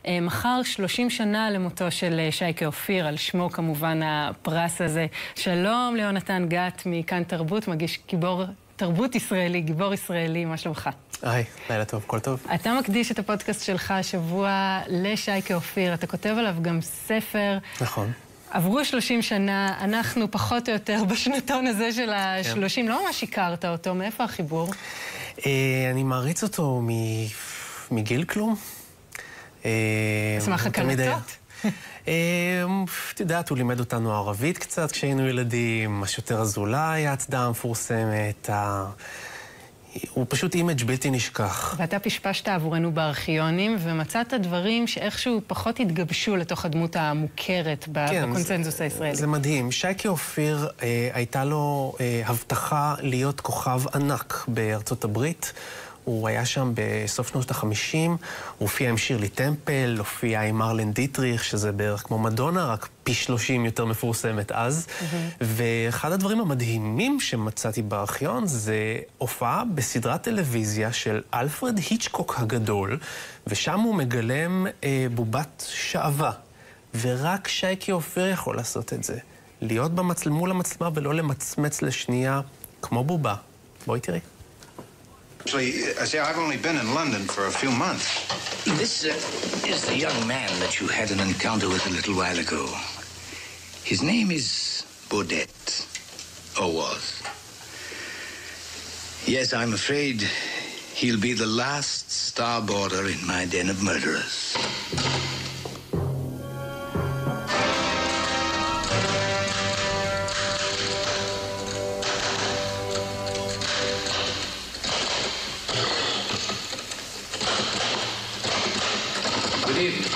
מחר 30 שנה למותו של שייקה אופיר, על שמו כמובן הפרס הזה. שלום ליונתן גת מכאן תרבות, מגיש גיבור תרבות ישראלי, גיבור ישראלי, מה שלומך? היי, לילה טוב, כל טוב. אתה מקדיש את הפודקאסט שלך השבוע לשייקה אופיר, אתה כותב עליו גם ספר. נכון. עברו 30 שנה, אנחנו פחות או יותר בשנתון הזה של ה-30, לא ממש הכרת אותו, מאיפה החיבור? אני מעריץ אותו מגיל כלום. אשמח הקלטות? את יודעת, הוא לימד אותנו ערבית קצת כשהיינו ילדים, השוטר אזולאי, ההצדעה המפורסמת, הוא פשוט אימג' בלתי נשכח. ואתה פשפשת עבורנו בארכיונים, ומצאת דברים שאיכשהו פחות התגבשו לתוך הדמות המוכרת בקונצנזוס הישראלי. זה מדהים. שייקה אופיר הייתה לו הבטחה להיות כוכב ענק בארצות הברית. הוא היה שם בסוף שנות ה-50, הוא הופיע עם שירלי טמפל, הופיע עם מרלן דיטריך, שזה בערך כמו מדונה, רק פי 30 יותר מפורסמת אז. ואחד הדברים המדהימים שמצאתי בארכיון זה הופעה בסדרת טלוויזיה של אלפרד היצ'קוק הגדול, ושם הוא מגלם בובת שעווה. ורק שייקה אופיר יכול לעשות את זה. להיות מול המצלמה ולא למצמץ לשנייה כמו בובה. בואי תראי. Actually, I say I've only been in London for a few months. This is the young man that you had an encounter with a little while ago. His name is Baudet, or was. Yes, I'm afraid he'll be the last starboarder in my den of murderers. Good evening.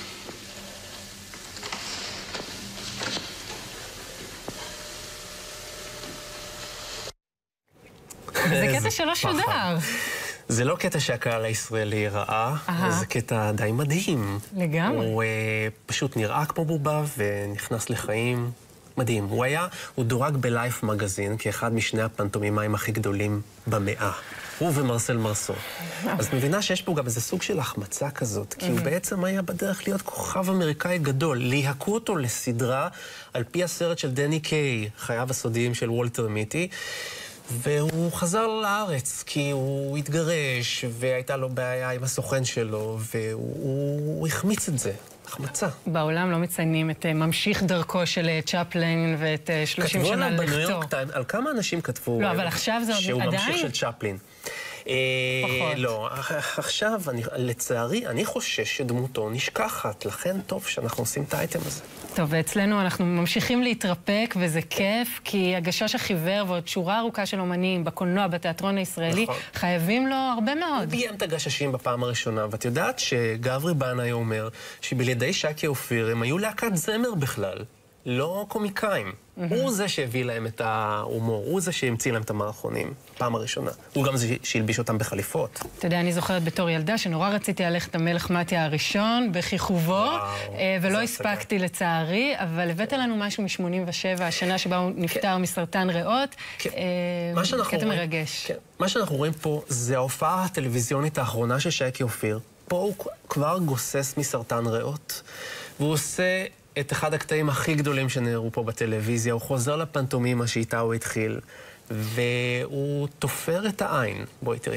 זה קטע שלא שודר. זה לא קטע שהקהל הישראלי ראה, זה קטע די מדהים. לגמרי. הוא פשוט נראה כמו בובה ונכנס לחיים מדהים. הוא דורג בלייף מגזין כאחד משני הפנטומימאים הכי גדולים במאה. הוא ומרסל מרסו. אז מבינה שיש פה גם איזה סוג של החמצה כזאת, כי הוא בעצם היה בדרך להיות כוכב אמריקאי גדול. ליהקו אותו לסדרה על פי הסרט של דני קיי, חייו הסודיים של וולטר מיטי, והוא חזר לארץ כי הוא התגרש, והייתה לו בעיה עם הסוכן שלו, והוא החמיץ את זה. החמצה. בעולם לא מציינים את ממשיך דרכו של צ'פלין ואת 30 שנה לכתו. כתבו עליו בניו יורק טיימס, על כמה אנשים כתבו לא, אבל עכשיו זה שהוא עדיין? ממשיך של צ'פלין. פחות. לא, עכשיו, לצערי, אני חושש שדמותו נשכחת, לכן טוב שאנחנו עושים את האייטם הזה. טוב, ואצלנו אנחנו ממשיכים להתרפק, וזה כיף, כי הגשש החיוור ועוד שורה ארוכה של אומנים בקולנוע, בתיאטרון הישראלי, חייבים לו הרבה מאוד. הוא ביים את הגששים בפעם הראשונה, ואת יודעת שגברי בנאי אומר שבלעדי שייקה אופיר הם היו להקת זמר בכלל, לא קומיקאים. הוא זה שהביא להם את ההומור, הוא זה שהמציא להם את המערכונים, פעם הראשונה. הוא גם זה שהלביש אותם בחליפות. אתה יודע, אני זוכרת בתור ילדה שנורא רציתי ללכת המלך מתיה הראשון בכיכובו, ולא הספקתי לצערי, אבל הבאת לנו משהו מ-87, השנה שבה הוא נפטר מסרטן ריאות. קטע מרגש. מה שאנחנו רואים פה זה ההופעה הטלוויזיונית האחרונה של שייקה אופיר. פה הוא כבר גוסס מסרטן ריאות, והוא עושה את אחד הקטעים הכי גדולים שנראו פה בטלוויזיה. הוא חוזר לפנטומימה שאיתה הוא התחיל, והוא תופר את העין. בואי תראי.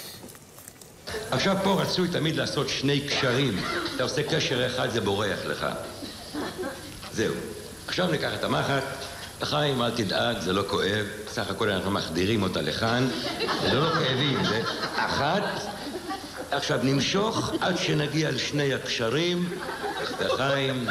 עכשיו פה רצוי תמיד לעשות שני קשרים. אתה עושה קשר אחד, זה בורח לך. זהו. עכשיו ניקח את המחט. לחיים, אל תדאג, זה לא כואב. בסך הכל אנחנו מחדירים אותה לכאן. זה לא כאבים, זה אחת. עכשיו נמשוך עד שנגיע לשני הקשרים. לחיים.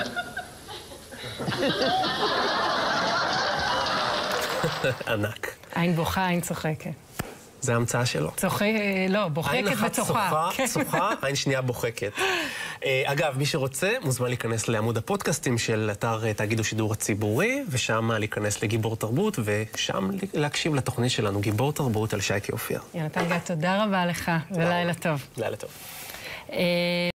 ענק. עין בוכה, עין צוחקת. זה המצאה שלו. לא, בוחקת וצוחה. עין אחת צוחה, עין שנייה בוחקת. אגב, מי שרוצה מוזמן להיכנס לעמוד הפודקאסטים של אתר תאגיד השידור הציבורי, ושם להיכנס לגיבור תרבות, ושם להקשיב לתוכנית שלנו, גיבור תרבות על שייקה אופיר. יונתן גת, תודה רבה לך, ולילה טוב. לילה טוב.